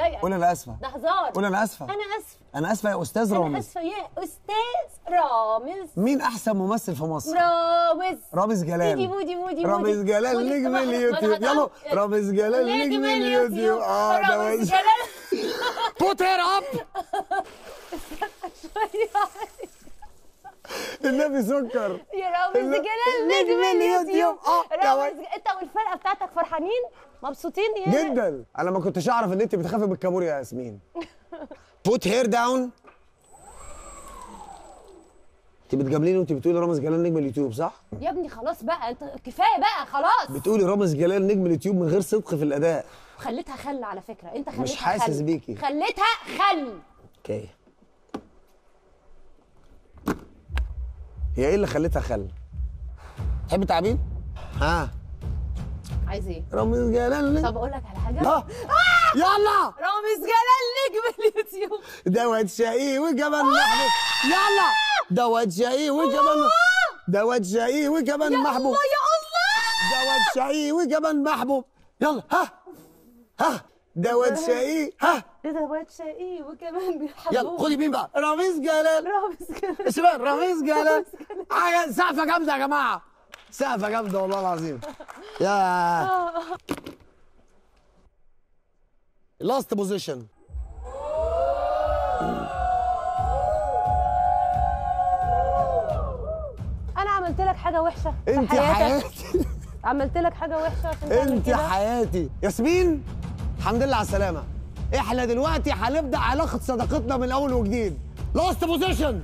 شويه. قول انا اسفه. ده هزار. قول انا اسفه. انا اسفه. انا اسفه يا استاذ رامز. انا اسفه يا استاذ رامز. مين احسن ممثل في مصر؟ رامز جلال. بودي رامز جلال نجم اليوتيوب. يلا رامز جلال نجم اليوتيوب. ده رامز جلال. بوت هير اب. النبي سكر يا رامز جلال نجم اليوتيوب. انت والفرقه بتاعتك فرحانين مبسوطين جدا. انا ما كنتش اعرف ان انت بتخافي من الكابوريا يا ياسمين. بوت هير داون. انت بتجامليني وانت بتقولي رامز جلال نجم اليوتيوب صح؟ يا ابني خلاص بقى، انت كفايه بقى خلاص. بتقولي رامز جلال نجم اليوتيوب من غير صدق في الاداء. خليتها خل على فكره، انت خليتها مش حاسس خل. بيكي. خليتها خل. اوكي. هي ايه اللي خليتها خل؟ تحب تعبين؟ ها عايز ايه؟ رامز جلال. طب اقول لك على حاجه؟ يلا رامز جلال نجم اليوتيوب. دوت شقي وكمان محبوب. يلا دوت شقي وكمان دوت شقي وكمان محبوب. يا الله دوت شقي وكمان محبوب. يلا ها دوت شقي. دوت شقي وكمان بيحبوب. يلا خدي مين بقى؟ رامز جلال. اسمها رامز جلال. حاجه سقفه جامده يا جماعه، سقفه جامده والله العظيم. يا لاست بوزيشن. انا عملت لك حاجه وحشه في انت حياتي. عملت لك حاجه وحشه عشان انت حياتي. ياسمين الحمد لله على السلامه. احنا دلوقتي هنبدا علاقه صداقتنا من اول وجديد. لاست بوزيشن.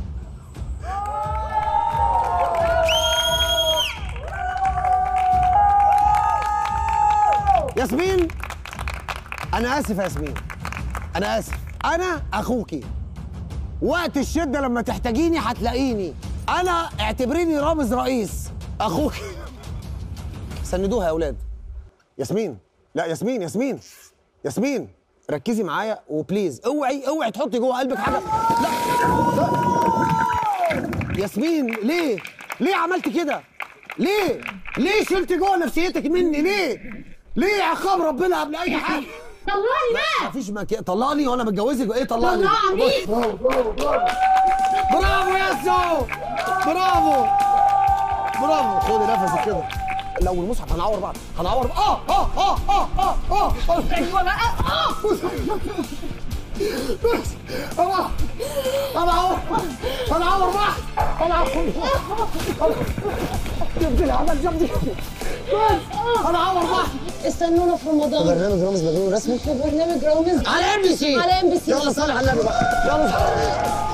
ياسمين انا اسف يا ياسمين، انا اسف. انا اخوكي، وقت الشده لما تحتاجيني هتلاقيني. انا اعتبريني رامز رئيس اخوكي. سندوها يا اولاد. ياسمين لا ياسمين ياسمين ركزي معايا وبليز اوعي تحطي جوه قلبك حاجه. لا ياسمين ليه عملتي كده؟ ليه شلتي جوه نفسيتك مني؟ ليه عقاب ربنا قبل اي حاجه؟ طلعني بقى. مفيش مكان. طلقني وانا متجوزك؟ ايه طلقني؟ طلعني. برافو ياسو، برافو. خدي نفسك كده. لو المصحف هنعور بعض ايوه بقى. هنعور بعض. جبت العمل هنعور بعض. استنونا في رمضان. برنامج رامز مجنون رسمي. في برنامج رامز على ام بي سي. على ام بي سي. يلا صالح على النبي بقى. يلا